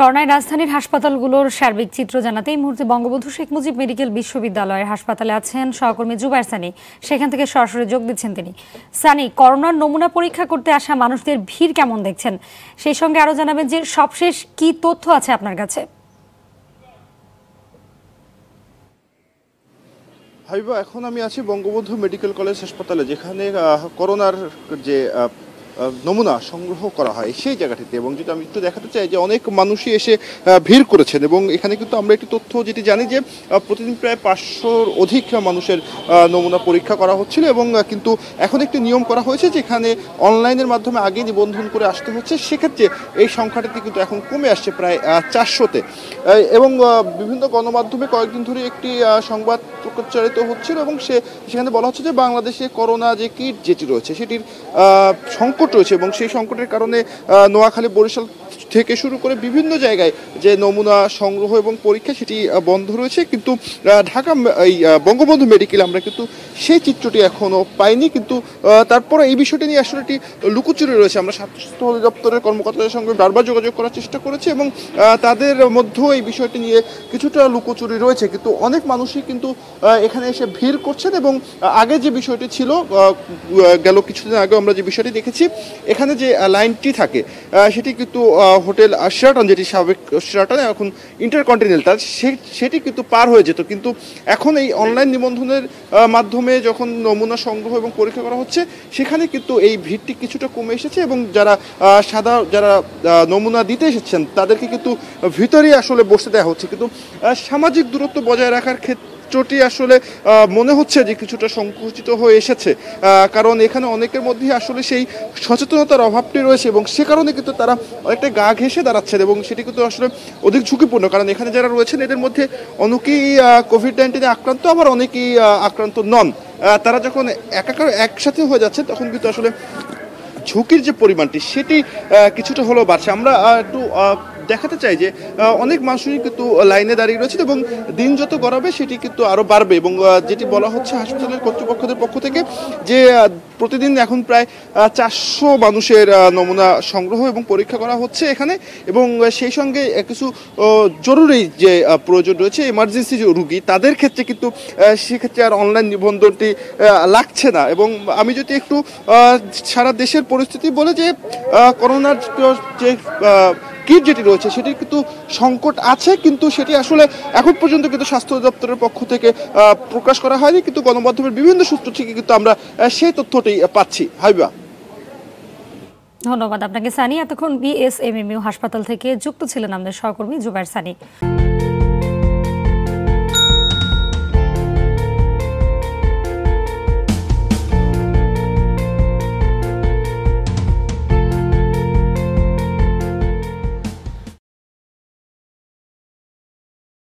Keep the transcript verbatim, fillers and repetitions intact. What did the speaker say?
করোনায় রাজধানীর হাসপাতালগুলোর সার্বিক চিত্র জানাতে এই মুহূর্তে বঙ্গবন্ধু শেখ মুজিব মেডিকেল বিশ্ববিদ্যালয়ের হাসপাতালে আছেন সহকর্মী জুবায়ের সানি। সেখান থেকে সরাসরি যোগ দিচ্ছেন তিনি। সানি, করোনার নমুনা পরীক্ষা করতে আসা মানুষদের ভিড় কেমন দেখছেন, সেই সঙ্গে আরো জানাবেন যে সবশেষ কি তথ্য আছে আপনার কাছে। হাবিবা, এখন আমি আছি বঙ্গবন্ধু মেডিকেল কলেজ হাসপাতালে, যেখানে করোনার যে নমুনা সংগ্রহ করা হয় সেই জায়গাটিতে। এবং যেটা আমি একটু দেখাতে চাই যে অনেক মানুষই এসে ভিড় করেছেন এবং এখানে কিন্তু আমরা একটি তথ্য যেটি জানি যে প্রতিদিন প্রায় পাঁচশোর অধিক মানুষের নমুনা পরীক্ষা করা হচ্ছিল এবং কিন্তু এখন একটি নিয়ম করা হয়েছে যেখানে অনলাইনের মাধ্যমে আগে নিবন্ধন করে আসতে হচ্ছে। সেক্ষেত্রে এই সংখ্যাটি কিন্তু এখন কমে আসছে প্রায় চারশোতে। এবং বিভিন্ন গণমাধ্যমে কয়েকদিন ধরে একটি সংবাদ প্রচারিত হচ্ছিল এবং সে সেখানে বলা হচ্ছে যে বাংলাদেশে করোনা যে কিট যেটি রয়েছে সেটির সংকট রয়েছে এবং সেই সংকটের কারণে নোয়াখালী, বরিশাল থেকে শুরু করে বিভিন্ন জায়গায় যে নমুনা সংগ্রহ এবং পরীক্ষা সেটি বন্ধ রয়েছে। কিন্তু ঢাকা এই বঙ্গবন্ধু মেডিকেল আমরা কিন্তু সেই চিত্রটি এখনও পাইনি। কিন্তু তারপরে এই বিষয়টি নিয়ে আসলে একটি লুকোচুরি রয়েছে। আমরা স্বাস্থ্য অধিদপ্তরের কর্মকর্তাদের সঙ্গে বারবার যোগাযোগ করার চেষ্টা করেছি এবং তাদের মধ্যেও এই বিষয়টি নিয়ে কিছুটা লুকোচুরি রয়েছে। কিন্তু অনেক মানুষই কিন্তু এখানে এসে ভিড় করছেন এবং আগে যে বিষয়টি ছিল, গেল কিছুদিন আগে আমরা যে বিষয়টি দেখেছি, এখানে যে লাইনটি থাকে সেটি কিন্তু হোটেল শেরাটন, যেটি সাবেক শেরাটন এখন ইন্টারকন্টিনেন্টাল, সেটি কিন্তু পার হয়ে যেত। কিন্তু এখন এই অনলাইন নিবন্ধনের মাধ্যমে যখন নমুনা সংগ্রহ এবং পরীক্ষা করা হচ্ছে সেখানে কিন্তু এই ভিড়টি কিছুটা কমে এসেছে এবং যারা সাদা যারা নমুনা দিতে এসেছেন তাদেরকে কিন্তু ভিতরেই আসলে বসতে দেওয়া হচ্ছে। কিন্তু সামাজিক দূরত্ব বজায় রাখার ক্ষেত্রে চিত্রটি আসলে মনে হচ্ছে যে কিছুটা সংকুচিত হয়ে এসেছে, কারণ এখানে অনেকের মধ্যে আসলে সেই সচেতনতার অভাবটি রয়েছে এবং সে কারণে কিন্তু তারা অনেকটা গা ঘেঁষে দাঁড়াচ্ছেন এবং সেটি কিন্তু আসলে অধিক ঝুঁকিপূর্ণ। কারণ এখানে যারা রয়েছেন এদের মধ্যে অনেকেই কোভিড নাইন্টিনে আক্রান্ত, আবার অনেকেই আক্রান্ত নন। তারা যখন একাকার একসাথে হয়ে যাচ্ছে তখন কিন্তু আসলে ঝুঁকির যে পরিমাণটি সেটি কিছুটা হলেও বাড়ছে। আমরা একটু দেখাতে চাই যে অনেক মানুষই কিন্তু লাইনে দাঁড়িয়ে রয়েছে এবং দিন যত গড়াবে সেটি কিন্তু আরও বাড়বে। এবং যেটি বলা হচ্ছে হাসপাতালের কর্তৃপক্ষদের পক্ষ থেকে যে প্রতিদিন এখন প্রায় চারশো মানুষের নমুনা সংগ্রহ এবং পরীক্ষা করা হচ্ছে এখানে, এবং সেই সঙ্গে কিছু জরুরি যে প্রয়োজন রয়েছে, এমার্জেন্সি যে রুগী, তাদের ক্ষেত্রে কিন্তু সেক্ষেত্রে আর অনলাইন নিবন্ধনটি লাগছে না। এবং আমি যদি একটু সারা দেশের পরিস্থিতি বলে যে করোনার যে কিট যেটি রয়েছে সেটির কিন্তু সংকট আছে, কিন্তু সেটি আসলে এখন পর্যন্ত কিন্তু স্বাস্থ্য দপ্তরের পক্ষ থেকে প্রকাশ করা হয়নি। কিন্তু গণমাধ্যমের বিভিন্ন সূত্র থেকে কিন্তু আমরা সেই তথ্যটি পাচ্ছি। হাবিবা, ধন্যবাদ আপনাকে সানি। এতক্ষণ বিএসএমএমইউ হাসপাতাল থেকে যুক্ত ছিলেন আমাদের সহকর্মী জুবায়ের সানি।